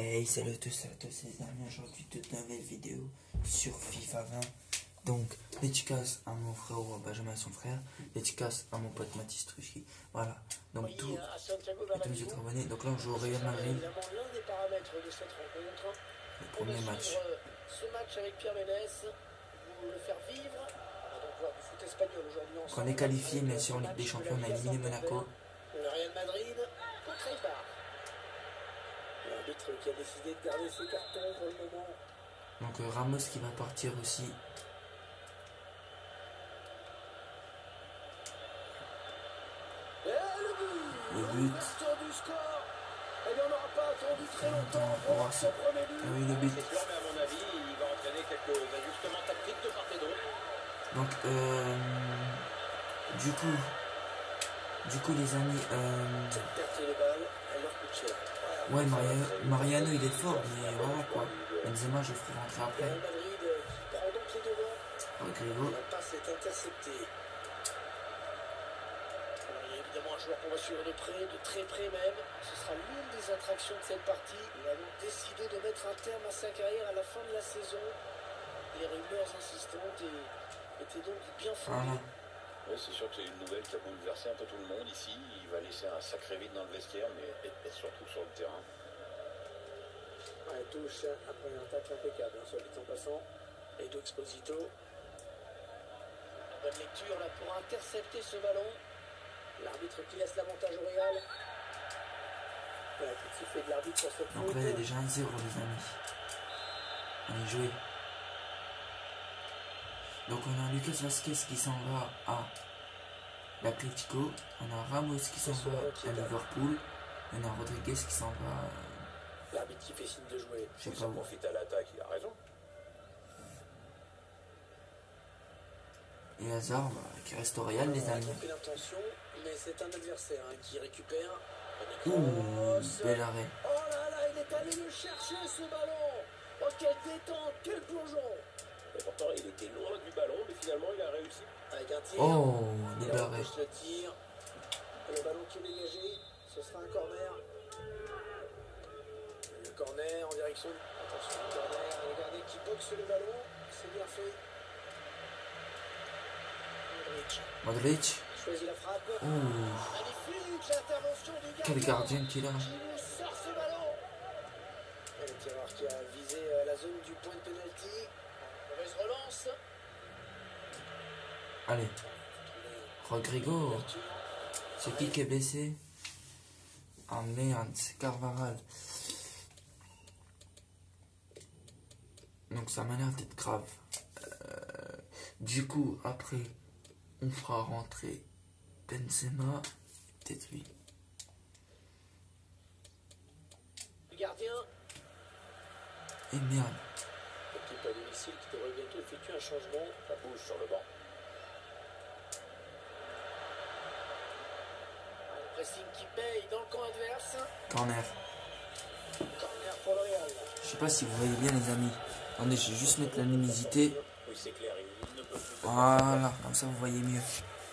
Hey, salut à tous les amis, aujourd'hui toute nouvelle vidéo sur FIFA 20. Donc, dédicace à mon frère ou à Benjamin son frère, dédicace à mon pote Mathis Truchy. Voilà, donc tous les autres abonnés. Donc là on joue au Real Madrid. Le premier match. Ce match avec Pierre Ménès, vous le faire vivre. On va donc voir du foot espagnol aujourd'hui ensemble. On est qualifié, mais si en Ligue des Champions, on a éliminé Monaco. Le Real Madrid contre Eibar. L'arbitre qui a décidé de garder ses cartons pour le moment. Donc Ramos qui va partir aussi. Et le but. L'ouverture du score. Eh bien, on n'aura pas attendu très longtemps pour voir ce premier but. oui, le but. C'est sûr, mais à mon avis, il va entraîner quelques ajustements tactiques de part et d'autre. Donc du coup les amis, Cette perte de balle, elle leur coûte cher. ouais, Mariano il est fort, mais voilà quoi. Benzema je ferai rentrer après. Real Madrid qui prend donc les devants. Rodrigo. La passe est interceptée. Alors, il y a évidemment un joueur qu'on va suivre de très près même. Ce sera l'une des attractions de cette partie. Il a donc décidé de mettre un terme à sa carrière à la fin de la saison. Les rumeurs insistantes étaient donc bien fondées. Oui, c'est sûr que c'est une nouvelle qui a bouleversé un peu tout le monde ici. Il va laisser un sacré vide dans le vestiaire, mais surtout sur le terrain. Ouais, touche après un tacle impeccable, hein, soit dit en passant. Et Exposito. Bonne lecture là pour intercepter ce ballon. L'arbitre qui laisse l'avantage au Real. Voilà, tout sifflet de l'arbitre sur cette faute. Donc là il y a déjà 1-0 les amis. On est joué. Donc on a Lucas Vazquez qui s'en va à l'Atlético. On a Ramos qui s'en va à Liverpool. Et on a Rodriguez qui s'en va. L'arbitre qui fait signe de jouer. Je sais Si pas ça où. profite à l'attaque, il a raison. Et Hazard qui reste au Real les On a amis. compris l'intention, mais c'est un adversaire hein, qui récupère. Ouh, bel arrêt. Oh là là, il est allé le chercher ce ballon. Oh quelle détente, quel plongeon. Et pourtant, il était loin du ballon, mais finalement, il a réussi. Avec un tir. Oh, Il bel arrêt. empêche le tir. Et le ballon qui est dégagé, ce sera un corner. Le corner en direction. Attention, le corner. Regardez qui boxe le ballon. C'est bien fait. Modric. Choisit la frappe. Ouh, Magnifique l'intervention du gardien. quel gardien qu'il a. Qui nous sort ce ballon. Et le tireur qui a visé la zone du point de pénalty. Mauvaise relance. Allez, Rodrigo. C'est qui est blessé? Ah merde, c'est Carvajal. Donc ça m'a l'air d'être grave. Du coup, après, on fera rentrer Benzema. Peut-être lui. Le gardien. Et merde. L'équipe à domicile qui devrait bientôt effectuer un changement. Ça bouge sur le banc. Un pressing qui paye dans le camp adverse. Corner. Corner pour le Real. Je sais pas si vous voyez bien les amis. Attendez, je vais juste mettre la luminosité. Oui, c'est clair, il ne peut plus. Voilà, comme ça vous voyez mieux.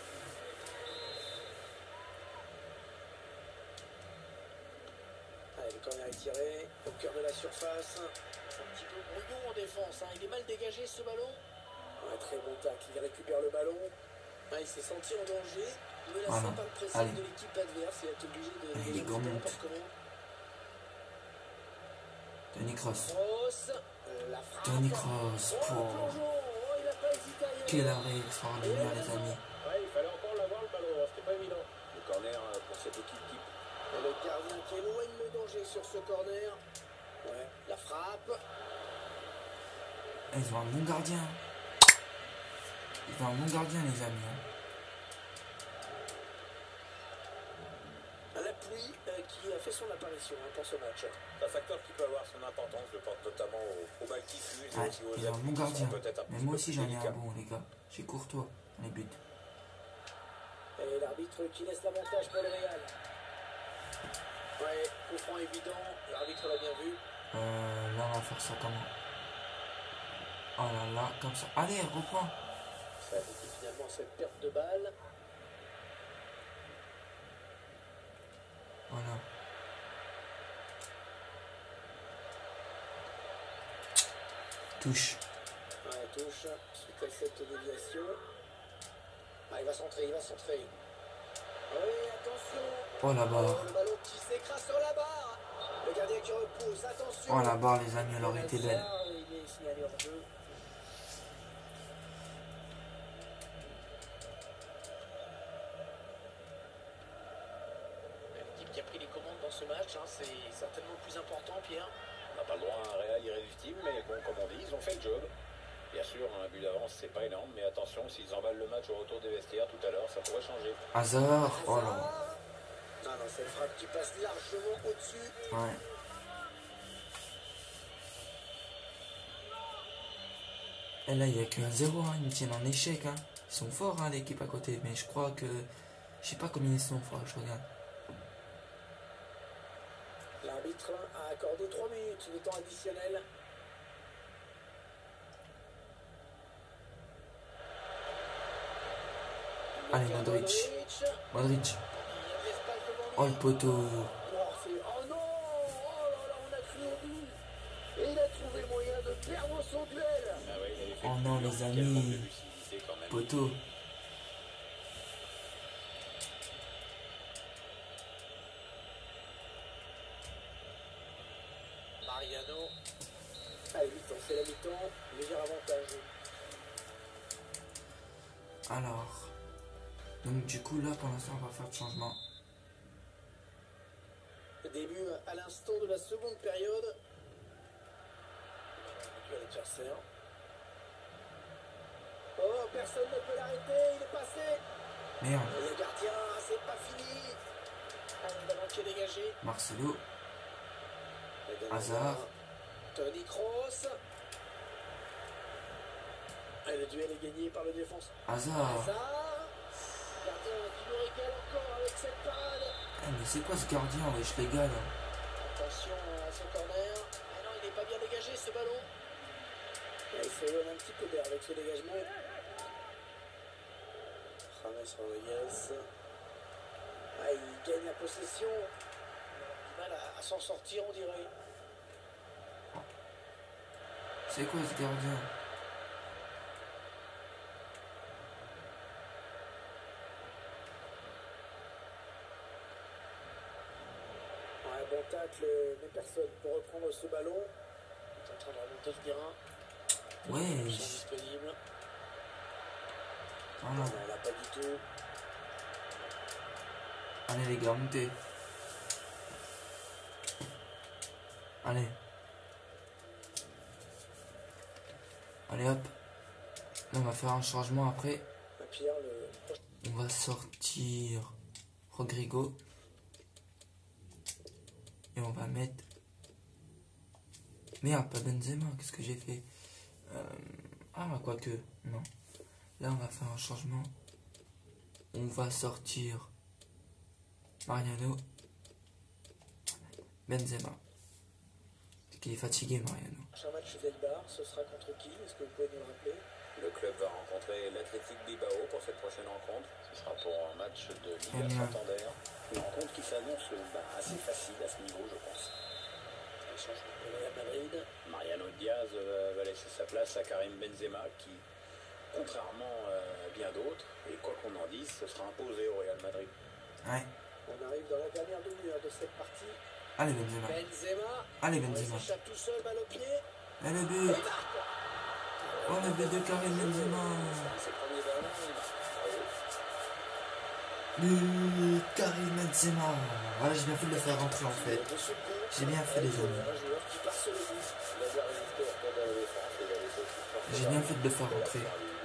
Allez, le corner est tiré au cœur de la surface. C'est un petit peu brouillon en défense. Hein. Il est mal dégagé ce ballon. Un très bon tacle. Il récupère le ballon. Ah, il s'est senti en danger. Menacé Voilà. par le pressing Allez. de l'équipe adverse. Il est obligé de Allez, dégager les gommes. n'importe comment. Tony Kroos. Kroos, la frappe. Tony Kroos. Oh, le Oh, plongeon. Oh, il n'a pas hésité à y aller. quel arrêt extraordinaire les amis. Ouais, il fallait encore l'avoir le ballon, hein, c'était pas évident. Le corner pour cette équipe qui... Et le gardien qui éloigne le danger sur ce corner. Ouais, la frappe. Ils ont un bon gardien. Ils ont un bon gardien les amis. Hein. La pluie qui a fait son apparition pour ce match. Un facteur qui peut avoir son importance, je pense notamment au mal qui fuse et Ouais, aussi aux ils ont un appuis bon qui sont gardien. peut-être un Mais petit moi peu aussi plus j'en ai un délicats. bon les gars. J'ai Courtois dans les buts. Et l'arbitre qui laisse l'avantage pour le Real. Ouais, coup franc évident, l'arbitre l'a bien vu. Là on va faire ça comment? Oh là là, comme ça. Allez, reprends. Ça aboutit finalement à cette perte de balle. Voilà. Touche. Ouais, touche. Suite à cette déviation. Ah, il va centrer, il va centrer. Oui, attention. Oh la barre. Le ballon qui s'écrase sur la barre. Le gardien qui repousse, attention. Oh la barre les amis, elle aurait été belle. Il est signalé hors jeu. L'équipe qui a pris les commandes dans ce match, hein, c'est certainement le plus important, Pierre. On n'a pas le droit à un Real irrésistible, mais bon, comme on dit, ils ont fait le job. Bien sûr, un but d'avance, c'est pas énorme, mais attention, s'ils emballent le match au retour des vestiaires tout à l'heure, ça pourrait changer. Hazard. Oh là. Non, non, c'est une frappe qui passe largement au-dessus. Ouais. Et là, il n'y a qu'un 0, hein. Ils me tiennent en échec. Hein. Ils sont forts, hein, l'équipe à côté. Mais je crois que... Je sais pas combien ils sont forts, je regarde. L'arbitre a accordé 3 minutes de temps additionnel. Allez, Modric. Modric. Il y a de l'espace devant lui. Oh, le poteau. Oh non! Oh là là, on a cru au but. Et il a trouvé le moyen de perdre son duel. Ah ouais, il avait fait Oh le non, but, les quel amis. manque de lucidité quand même. Poteau. Mariano. Allez, mi-temps, c'est la mi-temps. Léger avantage. Alors. Donc du coup, là, pour l'instant, on va faire de changement. Début à l'instant de la seconde période. À l'adversaire. Oh, personne ne peut l'arrêter, il est passé. Merde. Et le gardien, c'est pas fini. Un ballon qui est dégagé. Marcelo. Hazard. Toni Kroos. Et le duel est gagné par le défenseur. Hazard. Hazard. Gardien qui nous régale encore avec cette parade. Eh, mais c'est quoi ce gardien, wesh, les gars, là? Attention à ce corner. Ah non, il n'est pas bien dégagé ce ballon. Et il se donne un petit peu d'air avec ce dégagement. James Rodriguez. Ah, il gagne la possession. Il a du mal à s'en sortir, on dirait. C'est quoi ce gardien? Ouais, bon tacle, mais personne pour reprendre ce ballon. Il est en train de remonter le terrain. Ouais. Ils sont disponibles. Voilà. Non, on l'a pas du tout. Allez, les gars, montez. Allez. Allez, hop. Là, on va faire un changement après. Pierre, le prochain. On va sortir Rodrigo. Et on va mettre... Merde, pas Benzema, qu'est-ce que j'ai fait? Ah, quoique, non. Là, on va faire un changement. On va sortir Mariano. Benzema. Parce qu'il est fatigué, Mariano. Prochain match d'Elbar, ce sera contre qui? Est-ce que vous pouvez nous le rappeler? Le club va rencontrer l'Athletic Bilbao pour cette prochaine rencontre. Ce sera pour un match de Liga Bien. Santander. Une rencontre qui s'annonce assez facile à ce niveau, je pense. Un changement pour le Real Madrid. Mariano Diaz va laisser sa place à Karim Benzema qui, contrairement à bien d'autres, et quoi qu'on en dise, se sera imposé au Real Madrid. Ouais. On arrive dans la dernière demi-heure de cette partie. Allez, Benzema. Benzema. Allez, Il Benzema. s'échappe tout seul, balle au pied. Et le Et but. il marque. Oh, le but de Karim Benzema. C'est le premier ballon, il marque. Bravo. But Karim Benzema. Voilà, j'ai bien fait de le faire rentrer, en fait. De ce coup, J'ai bien fait, les amis. un joueur qui passe le but. Il a bien résisté au retour de la défense et il a laissé aussi forcer J'ai bien fait de le faire rentrer.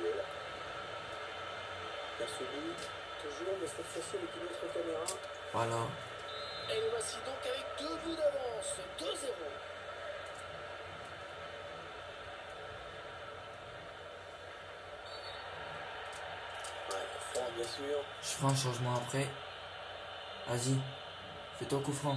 Dans ce but, toujours, mais cette fois-ci avec une autre caméra. Voilà. Et le voici donc avec 2 buts d'avance, 2-0. Ouais, franc, bien sûr. Je ferai un changement après. Vas-y. Fais-toi coup franc.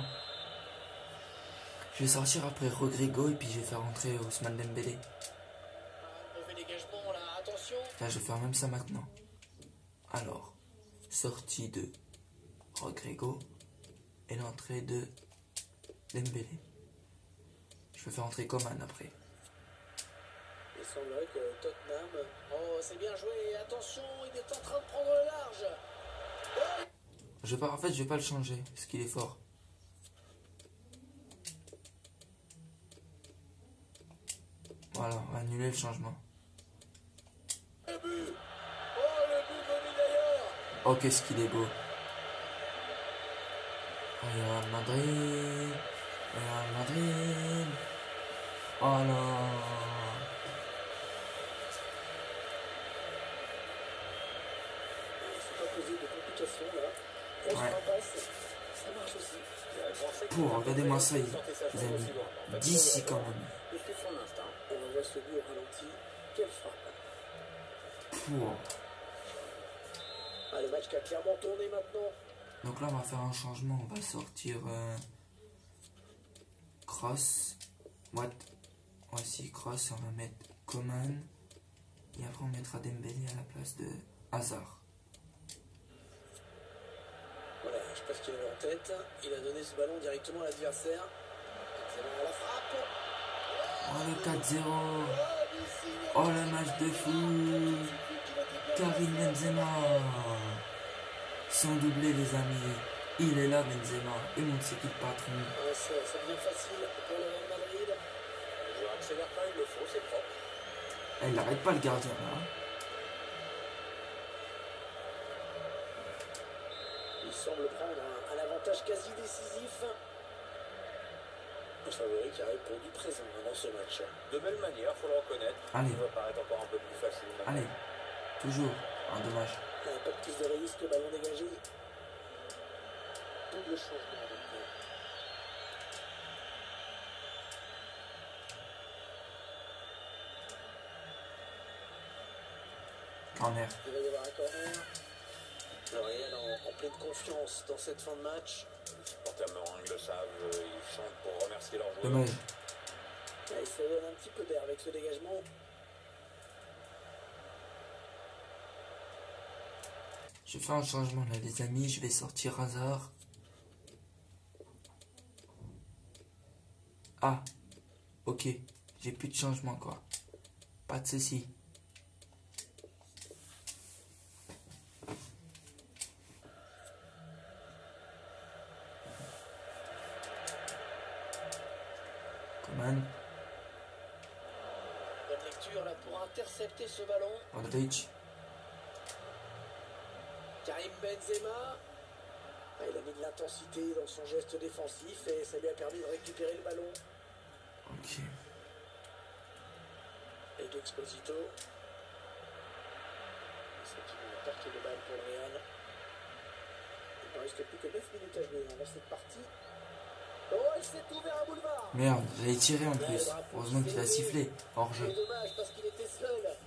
Je vais sortir après Rodrigo et puis je vais faire rentrer Ousmane Dembélé. Ah, mauvais dégagement là, attention. Là, je vais faire même ça maintenant. Alors, sortie de Rodrigo et l'entrée de Dembélé. Je vais faire entrer Coman après. semblerait que Tottenham... Oh, c'est bien joué. Attention, il est en train de prendre le large. Ouais. En fait, je vais pas le changer, parce qu'il est fort. Voilà, on va annuler le changement. Le but. Oh, le but venu d'ailleurs. Oh, qu'est-ce qu'il est beau. Real Madrid. Real Madrid. Oh non. C'est pas posé de complications là. Grosse impasse. Ça marche aussi. Regardez-moi ça, les amis. D'ici quand même. Et puis son instinct. On voit ce but au ralenti. Quelle frappe. Ah, le match qui a clairement tourné maintenant. Donc là, on va faire un changement. On va sortir Cross. Voici Cross. On va mettre Coman. Et après, on mettra Dembélé à la place de Hazard. Voilà, je sais pas ce qu'il avait en tête. Il a donné ce ballon directement à l'adversaire. C'est la frappe. Oh, le 4-0. Oh, le match de fou. Karim Benzema. Sans doubler, les amis. Il est là, Benzema. Et mon c'est qui le patron. Ça devient facile pour le Real Madrid. Le joueur accélère quand il le faut, c'est propre. Il n'arrête pas le gardien, là. Il semble prendre un avantage quasi décisif. Le favori qui a répondu présent dans ce match. De belle manière, il faut le reconnaître. Allez. Il va paraître encore un peu plus facile maintenant. Allez. Toujours. Un dommage. Pas de prise de risque, ballon dégagé. Double changement. Corner. Il va y avoir un corner. Le Real en pleine confiance dans cette fin de match. Les supporters meringues le savent, ils chantent pour remercier leurs joueurs. Dommage. Là, il se donne un petit peu d'air avec ce dégagement. Je fais un changement là, les amis. Je vais sortir Hazard. Ah. Ok. J'ai plus de changement, quoi. Pas de ceci. Coman. Bonne lecture là pour intercepter ce ballon. Modric. Karim Benzema. Ah, il a mis de l'intensité dans son geste défensif et ça lui a permis de récupérer le ballon. Ok. Et d'Exposito. C'est qui va porter le ballon pour le Real. Il ne reste plus que 9 minutes à jouer dans cette partie. Oh, il s'est ouvert un boulevard. Merde, j'allais tirer en plus. Heureusement qu'il a sifflé. Hors jeu. C'est dommage parce qu'il était seul.